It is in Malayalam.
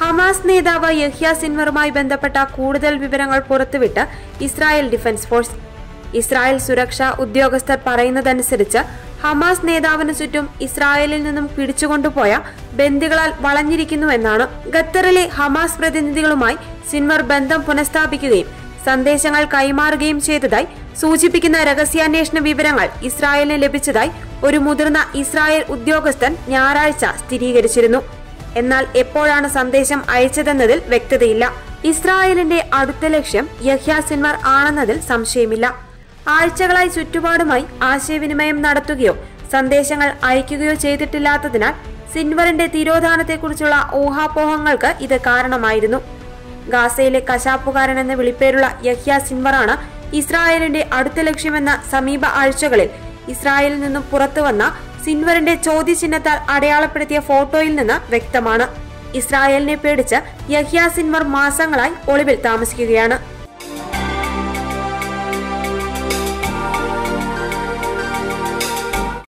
ഹമാസ് നേതാവ് യഹ്യ സിൻവറുമായി ബന്ധപ്പെട്ട കൂടുതൽ വിവരങ്ങൾ പുറത്തുവിട്ട് ഇസ്രായേൽ ഡിഫൻസ് ഫോഴ്സ്. ഇസ്രായേൽ സുരക്ഷാ ഉദ്യോഗസ്ഥർ പറയുന്നതനുസരിച്ച് ഹമാസ് നേതാവിന് ചുറ്റും ഇസ്രായേലിൽ നിന്നും പിടിച്ചുകൊണ്ടുപോയ ബന്ദികളാൽ വളഞ്ഞിരിക്കുന്നുവെന്നാണ്. ഖത്തറിലെ ഹമാസ് പ്രതിനിധികളുമായി സിൻവർ ബന്ധം പുനഃസ്ഥാപിക്കുകയും സന്ദേശങ്ങൾ കൈമാറുകയും ചെയ്തതായി സൂചിപ്പിക്കുന്ന രഹസ്യാന്വേഷണ വിവരങ്ങൾ ഇസ്രായേലിന് ലഭിച്ചതായി ഒരു മുതിർന്ന ഇസ്രായേൽ ഉദ്യോഗസ്ഥൻ ഞായറാഴ്ച സ്ഥിരീകരിച്ചിരുന്നു. എന്നാൽ എപ്പോഴാണ് സന്ദേശം അയച്ചതെന്നതിൽ വ്യക്തതയില്ല. ഇസ്രായേലിന്റെ അടുത്ത ലക്ഷ്യം യഹ്യ സിൻവർ ആണെന്നതിൽ സംശയമില്ല. ആഴ്ചകളായി ചുറ്റുപാടുമായി ആശയവിനിമയം നടത്തുകയോ സന്ദേശങ്ങൾ അയക്കുകയോ ചെയ്തിട്ടില്ലാത്തതിനാൽ സിൻവറിന്റെ തിരോധാനത്തെക്കുറിച്ചുള്ള ഊഹാപോഹങ്ങൾക്ക് ഇത് കാരണമായിരുന്നു. ഗാസയിലെ കശാപ്പുകാരൻ എന്ന വിളിപ്പേരുള്ള യഹ്യ സിൻവറാണ് ഇസ്രായേലിന്റെ അടുത്ത ലക്ഷ്യമെന്ന സമീപ ആഴ്ചകളിൽ ഇസ്രായേലിൽ നിന്നും പുറത്തുവന്ന സിൻവറിന്റെ ചോദ്യചിഹ്നത്താൽ അടയാളപ്പെടുത്തിയ ഫോട്ടോയിൽ നിന്ന് വ്യക്തമാണ്. ഇസ്രായേലിനെ പേടിച്ച് യഹ്യ സിൻവർ മാസങ്ങളായി ഒളിവിൽ താമസിക്കുകയാണ്.